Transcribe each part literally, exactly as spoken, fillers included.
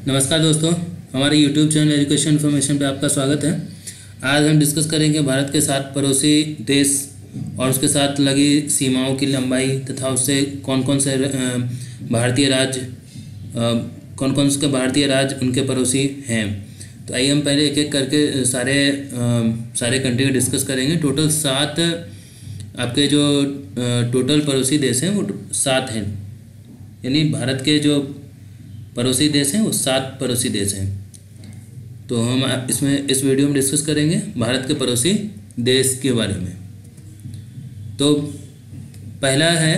नमस्कार दोस्तों, हमारे यूट्यूब चैनल एजुकेशन इन्फॉर्मेशन पे आपका स्वागत है। आज हम डिस्कस करेंगे भारत के साथ पड़ोसी देश और उसके साथ लगी सीमाओं की लंबाई तथा उससे कौन कौन से भारतीय राज्य कौन कौन से भारतीय राज्य उनके पड़ोसी हैं। तो आइए हम पहले एक एक करके सारे सारे कंट्री डिस्कस करेंगे। टोटल सात आपके जो टोटल पड़ोसी देश हैं वो सात हैं, यानी भारत के जो पड़ोसी देश हैं वो सात पड़ोसी देश हैं। तो हम इसमें इस वीडियो में डिस्कस करेंगे भारत के पड़ोसी देश के बारे में। तो पहला है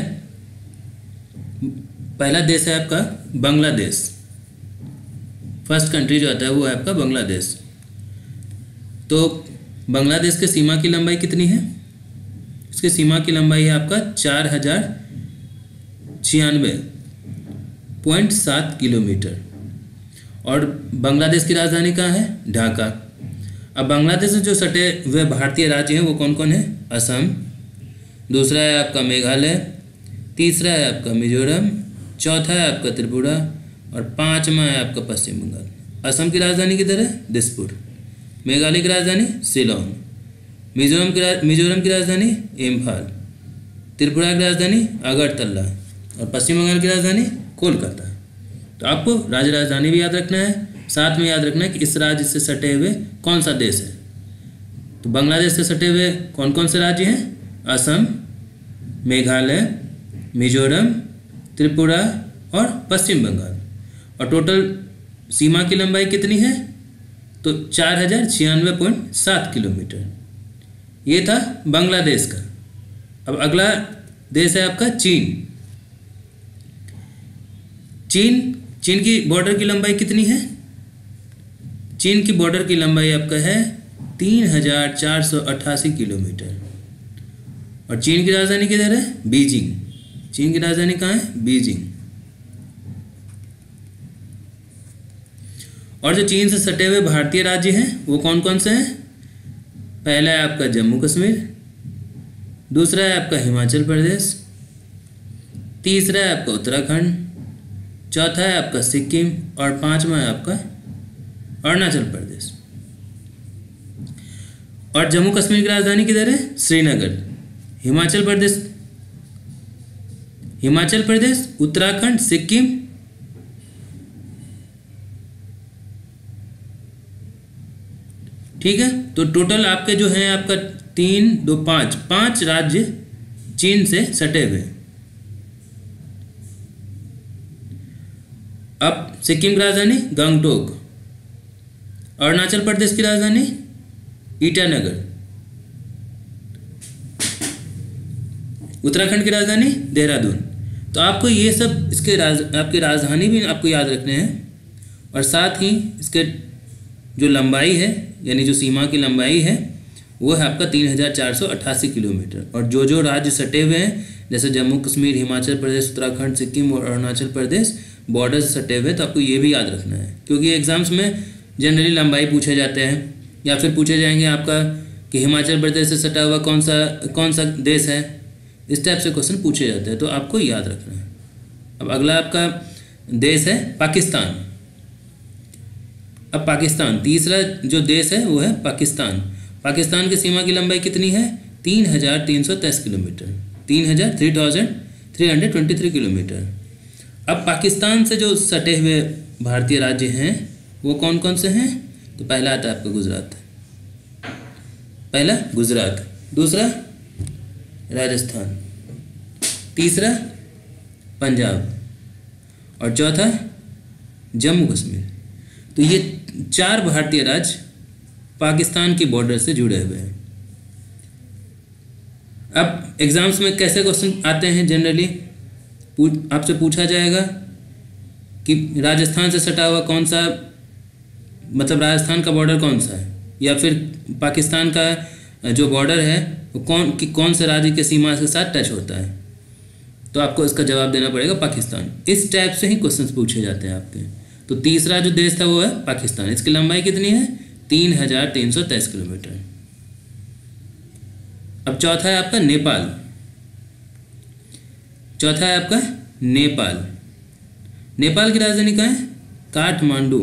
पहला देश है आपका बांग्लादेश। फर्स्ट कंट्री जो आता है वो है आपका बांग्लादेश। तो बांग्लादेश के सीमा की लंबाई कितनी है? इसकी सीमा की लंबाई है आपका चार हजार छियानवे पॉइंट सात किलोमीटर। और बांग्लादेश की राजधानी कहाँ है? ढाका। अब बांग्लादेश में जो सटे हुए भारतीय राज्य हैं वो कौन कौन है? असम, दूसरा है आपका मेघालय, तीसरा है आपका मिजोरम, चौथा है आपका त्रिपुरा और पांचवा है आपका पश्चिम बंगाल। असम की राजधानी किधर है? दिसपुर। मेघालय की राजधानी शिलोंग, मिजोरम की मिजोरम की राजधानी इम्फाल, त्रिपुरा की राजधानी अगरतला और पश्चिम बंगाल की राजधानी कोलकाता। तो आपको राज्य राजधानी भी याद रखना है, साथ में याद रखना है कि इस राज्य से सटे हुए कौन सा देश है। तो बांग्लादेश से सटे हुए कौन कौन से राज्य हैं? असम, मेघालय, मिजोरम, त्रिपुरा और पश्चिम बंगाल। और टोटल सीमा की लंबाई कितनी है? तो चार हजार छियानवे पॉइंट सात किलोमीटर। ये था बांग्लादेश का। अब अगला देश है आपका चीन। चीन चीन की बॉर्डर की लंबाई कितनी है? चीन की बॉर्डर की लंबाई आपका है तीन हजार चार सौ अट्ठासी किलोमीटर। और चीन की राजधानी किधर है? बीजिंग। चीन की राजधानी कहाँ है? बीजिंग। और जो चीन से सटे हुए भारतीय राज्य हैं वो कौन कौन से हैं? पहला है आपका जम्मू कश्मीर, दूसरा है आपका हिमाचल प्रदेश, तीसरा है आपका उत्तराखंड, चौथा है आपका सिक्किम और पांचवा है आपका अरुणाचल प्रदेश। और जम्मू कश्मीर की राजधानी किधर है? श्रीनगर। हिमाचल प्रदेश हिमाचल प्रदेश उत्तराखंड, सिक्किम ठीक है। तो टोटल आपके जो हैं आपका तीन दो पाँच पांच राज्य चीन से सटे हुए। अब सिक्किम की राजधानी गंगटोक, अरुणाचल प्रदेश की राजधानी ईटानगर, उत्तराखंड की राजधानी देहरादून। तो आपको ये सब इसके राज आपकी राजधानी भी आपको याद रखने हैं और साथ ही इसके जो लंबाई है यानी जो सीमा की लंबाई है वो है आपका तीन हजार चार सौ अट्ठासी किलोमीटर। और जो जो राज्य सटे हुए हैं जैसे जम्मू कश्मीर, हिमाचल प्रदेश, उत्तराखंड, सिक्किम और अरुणाचल प्रदेश बॉर्डर से सटे हुए, तो आपको ये भी याद रखना है क्योंकि एग्जाम्स में जनरली लंबाई पूछे जाते हैं या फिर पूछे जाएंगे आपका कि हिमाचल प्रदेश से सटा हुआ कौन सा कौन सा देश है। इस टाइप से क्वेश्चन पूछे जाते हैं, तो आपको याद रखना है। अब अगला आपका देश है पाकिस्तान। अब पाकिस्तान तीसरा जो देश है वो है पाकिस्तान। पाकिस्तान की सीमा की लंबाई कितनी है? तीन हजार तीन सौ तेईस किलोमीटर तीन हजार three thousand three hundred twenty three kilometre. अब पाकिस्तान से जो सटे हुए भारतीय राज्य हैं वो कौन कौन से हैं? तो पहला आता है आपका गुजरात। पहला गुजरात, दूसरा राजस्थान, तीसरा पंजाब और चौथा जम्मू कश्मीर। तो ये चार भारतीय राज्य पाकिस्तान की बॉर्डर से जुड़े हुए हैं। अब एग्जाम्स में कैसे क्वेश्चन आते हैं? जनरली आपसे पूछा जाएगा कि राजस्थान से सटा हुआ कौन सा, मतलब राजस्थान का बॉर्डर कौन सा है, या फिर पाकिस्तान का जो बॉर्डर है वो कौन कि कौन से राज्य के सीमा के साथ टच होता है। तो आपको इसका जवाब देना पड़ेगा पाकिस्तान। इस टाइप से ही क्वेश्चंस पूछे जाते हैं आपके। तो तीसरा जो देश था वो है पाकिस्तान। इसकी लंबाई कितनी है? तीन हजार तीन सौ तेईस किलोमीटर। अब चौथा है आपका नेपाल। चौथा है आपका नेपाल। नेपाल की राजधानी कहाँ है? काठमांडू।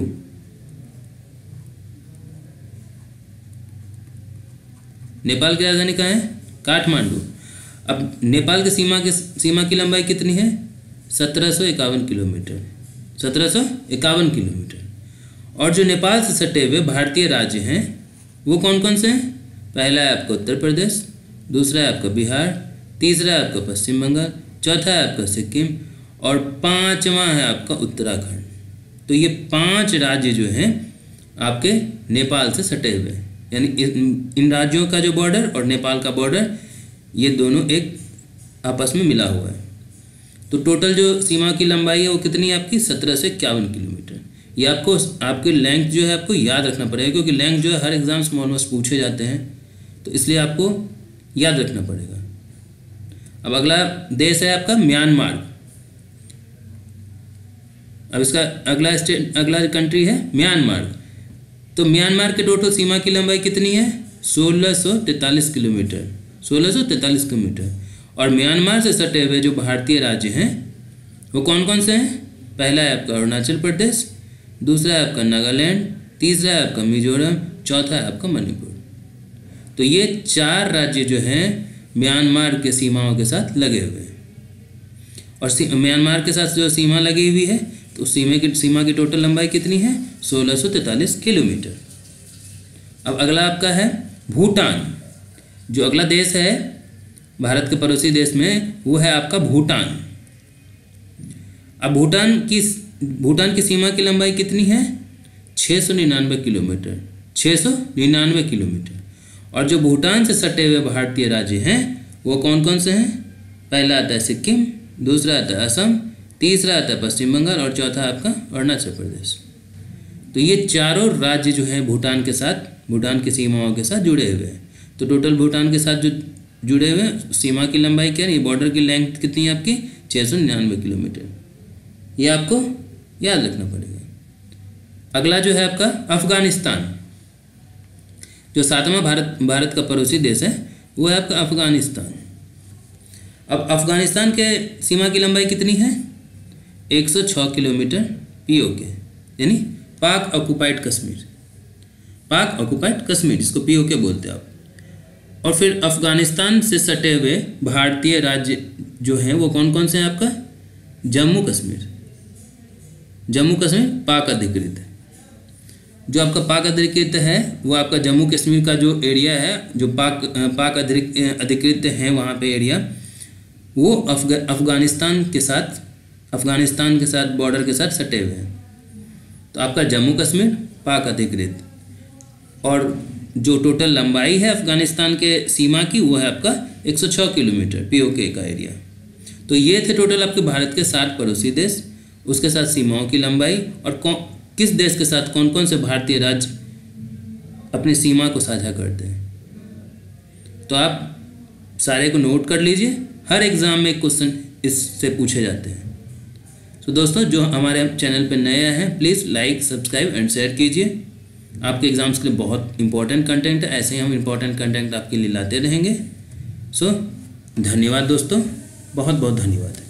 नेपाल की राजधानी कहाँ है? काठमांडू। अब नेपाल की सीमा के सीमा की लंबाई कितनी है? सत्रह सौ इक्यावन किलोमीटर, सत्रह सौ इक्यावन किलोमीटर। और जो नेपाल से सटे हुए भारतीय राज्य हैं वो कौन कौन से हैं? पहला है आपका उत्तर प्रदेश, दूसरा है आपका बिहार, तीसरा है आपका पश्चिम बंगाल, चौथा है आपका सिक्किम और पांचवा है आपका उत्तराखंड। तो ये पांच राज्य जो हैं आपके नेपाल से सटे हुए हैं, यानी इन राज्यों का जो बॉर्डर और नेपाल का बॉर्डर ये दोनों एक आपस में मिला हुआ है। तो टोटल जो सीमा की लंबाई है वो कितनी है आपकी? सत्रह से इक्यावन किलोमीटर। ये आपको आपके लेंथ जो है आपको याद रखना पड़ेगा, क्योंकि लेंथ जो है हर एग्जाम्स में ऑलमोस्ट पूछे जाते हैं, तो इसलिए आपको याद रखना पड़ेगा। अब अगला देश है आपका म्यांमार। अब इसका अगला स्टेट अगला कंट्री है म्यांमार। तो म्यांमार के टोटल सीमा की लंबाई कितनी है? सोलह सौ तैंतालीस किलोमीटर, सोलह सौ तैंतालीस किलोमीटर। और म्यांमार से सटे हुए जो भारतीय राज्य हैं वो कौन कौन से हैं? पहला है आपका अरुणाचल प्रदेश, दूसरा है आपका नागालैंड, तीसरा है आपका मिजोरम, चौथा है आपका मणिपुर। तो ये चार राज्य जो हैं म्यांमार के सीमाओं के साथ लगे हुए हैं। और म्यांमार के साथ जो सीमा लगी हुई है तो सीमा की सीमा की टोटल लंबाई कितनी है? सोलह सौ तैंतालीस किलोमीटर। अब अगला आपका है भूटान। जो अगला देश है भारत के पड़ोसी देश में वो है आपका भूटान। अब भूटान की भूटान की सीमा की लंबाई कितनी है? छः सौ निन्यानवे किलोमीटर, छः सौ निन्यानवे किलोमीटर। और जो भूटान से सटे हुए भारतीय राज्य हैं वो कौन कौन से हैं? पहला आता है सिक्किम, दूसरा आता है असम, तीसरा आता है पश्चिम बंगाल और चौथा आपका अरुणाचल प्रदेश। तो ये चारों राज्य जो हैं भूटान के साथ, भूटान की सीमाओं के साथ जुड़े हुए हैं। तो टोटल भूटान के साथ जो जुड़े हुए हैं सीमा की लंबाई क्या है? ये बॉर्डर की लेंथ कितनी है आपकी? छः सौ निन्यानवे किलोमीटर। ये आपको याद रखना पड़ेगा। अगला जो है आपका अफगानिस्तान। जो सातवां भारत भारत का पड़ोसी देश है वो है आपका अफगानिस्तान। अब अफगानिस्तान के सीमा की लंबाई कितनी है? एक सौ छः किलोमीटर पीओके, यानी पाक ऑक्युपाइड कश्मीर, पाक ऑक्युपाइड कश्मीर इसको पीओके बोलते हैं आप। और फिर अफगानिस्तान से सटे हुए भारतीय राज्य जो हैं वो कौन कौन से हैं आपका? जम्मू कश्मीर, जम्मू कश्मीर पाक अधिकृत है। जो आपका पाक अधिकृत है वो आपका जम्मू कश्मीर का जो एरिया है, जो पाक पाक अधिकृत है वहाँ पे एरिया, वो अफगा अफगानिस्तान के साथ अफगानिस्तान के साथ बॉर्डर के साथ सटे हुए हैं। तो आपका जम्मू कश्मीर पाक अधिकृत। और जो टोटल लंबाई है अफगानिस्तान के सीमा की वो है आपका एक सौ छः किलोमीटर पीओके का एरिया। तो ये थे टोटल आपके भारत के सात पड़ोसी देश, उसके साथ सीमाओं की लंबाई और कौन किस देश के साथ कौन कौन से भारतीय राज्य अपनी सीमा को साझा करते हैं। तो आप सारे को नोट कर लीजिए, हर एग्ज़ाम में क्वेश्चन इससे पूछे जाते हैं। तो दोस्तों जो हमारे चैनल पर नए हैं please like, subscribe and share कीजिए। आपके एग्ज़ाम्स के लिए बहुत इंपॉर्टेंट कंटेंट है, ऐसे ही हम इंपॉर्टेंट कंटेंट आपके लिए लाते रहेंगे। सो धन्यवाद दोस्तों, बहुत बहुत धन्यवाद।